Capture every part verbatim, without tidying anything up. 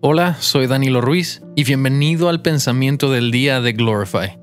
Hola, soy Danilo Ruiz y bienvenido al pensamiento del día de Glorify.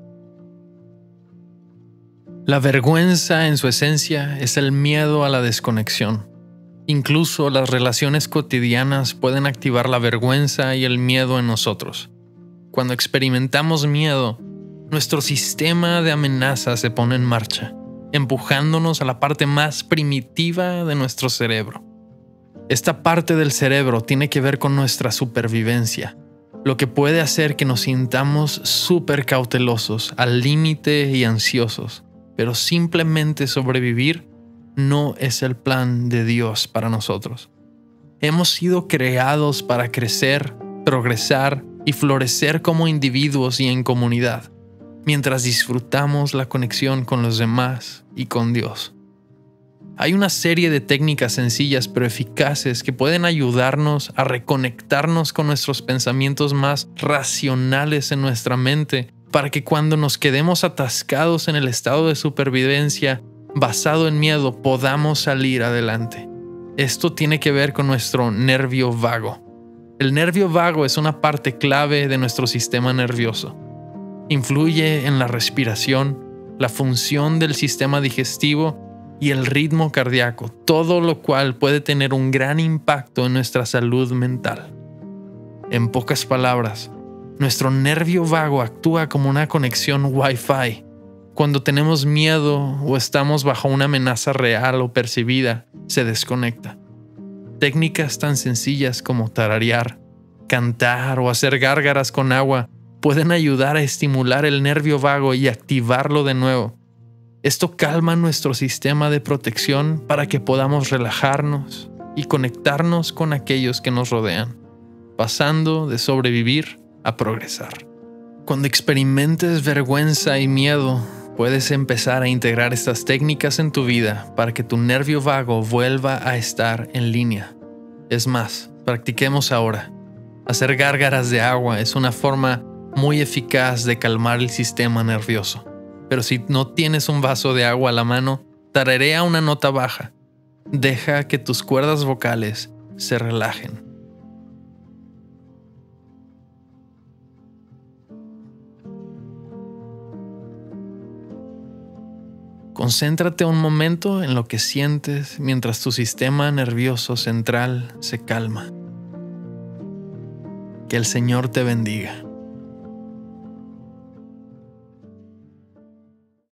La vergüenza en su esencia es el miedo a la desconexión. Incluso las relaciones cotidianas pueden activar la vergüenza y el miedo en nosotros. Cuando experimentamos miedo, nuestro sistema de amenaza se pone en marcha, empujándonos a la parte más primitiva de nuestro cerebro. Esta parte del cerebro tiene que ver con nuestra supervivencia, lo que puede hacer que nos sintamos súper cautelosos, al límite y ansiosos, pero simplemente sobrevivir no es el plan de Dios para nosotros. Hemos sido creados para crecer, progresar y florecer como individuos y en comunidad, mientras disfrutamos la conexión con los demás y con Dios. Hay una serie de técnicas sencillas pero eficaces que pueden ayudarnos a reconectarnos con nuestros pensamientos más racionales en nuestra mente para que cuando nos quedemos atascados en el estado de supervivencia basado en miedo podamos salir adelante. Esto tiene que ver con nuestro nervio vago. El nervio vago es una parte clave de nuestro sistema nervioso. Influye en la respiración, la función del sistema digestivo y el ritmo cardíaco, todo lo cual puede tener un gran impacto en nuestra salud mental. En pocas palabras, nuestro nervio vago actúa como una conexión Wi-Fi. Cuando tenemos miedo o estamos bajo una amenaza real o percibida, se desconecta. Técnicas tan sencillas como tararear, cantar o hacer gárgaras con agua pueden ayudar a estimular el nervio vago y activarlo de nuevo. Esto calma nuestro sistema de protección para que podamos relajarnos y conectarnos con aquellos que nos rodean, pasando de sobrevivir a progresar. Cuando experimentes vergüenza y miedo, puedes empezar a integrar estas técnicas en tu vida para que tu nervio vago vuelva a estar en línea. Es más, practiquemos ahora. Hacer gárgaras de agua es una forma muy eficaz de calmar el sistema nervioso. Pero si no tienes un vaso de agua a la mano, tararea una nota baja. Deja que tus cuerdas vocales se relajen. Concéntrate un momento en lo que sientes mientras tu sistema nervioso central se calma. Que el Señor te bendiga.